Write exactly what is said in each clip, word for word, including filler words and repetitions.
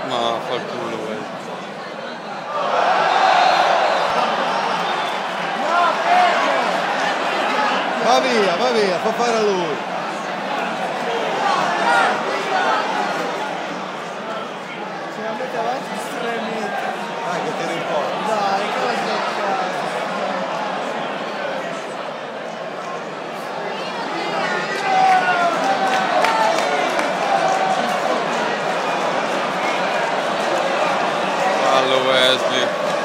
Ma fa il culo, quello. Va via, va via, fa fare a lui. Se la mette avanti estremamente. Dai che tira in porta. Dai, cosa cazzo. Fallo Wesley.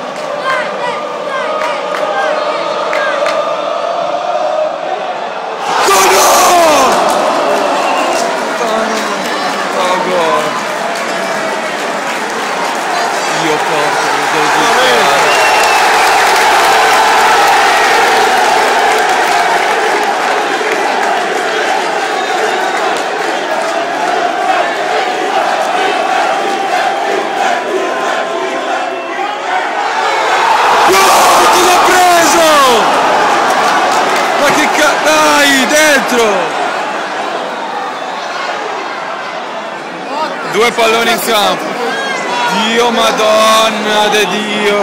Io porto, mi devo giocare. No, ti l'ho preso! Ma che ca... dai, dentro! Due palloni in campo. Dio madonna de Dio!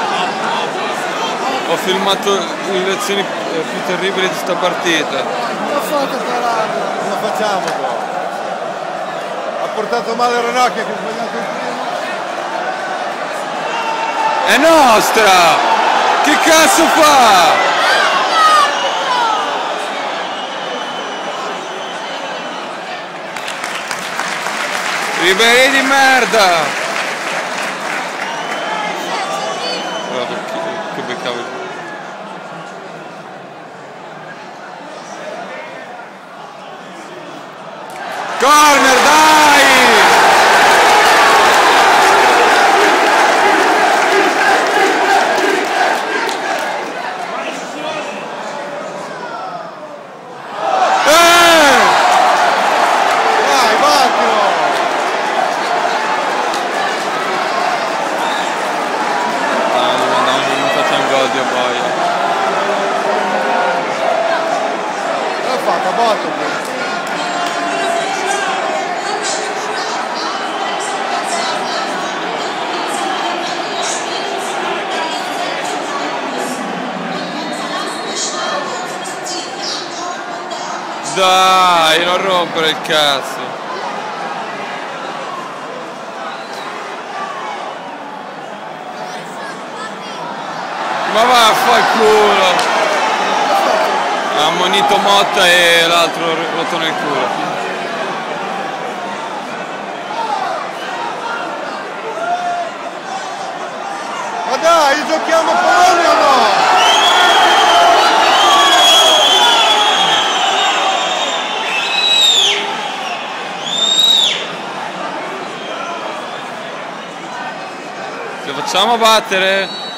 Ho filmato le lezioni più terribili di sta partita. Non ho fatto pararla. Cosa facciamo qua? Ha portato male Ranocchia che ha sbagliato il primo. È nostra! Che cazzo fa? Ribéry di merda! Guarda che, che beccavo. Corner, dai! Eh! Vai, battilo! Gol di Aboia. L'ha fatta, botto. Dai, non rompere il cazzo. Ma va a fa il culo. Ha ammonito Motta e l'altro rotto nel culo. Ma dai, giochiamo pallone o no? Ce facciamo battere?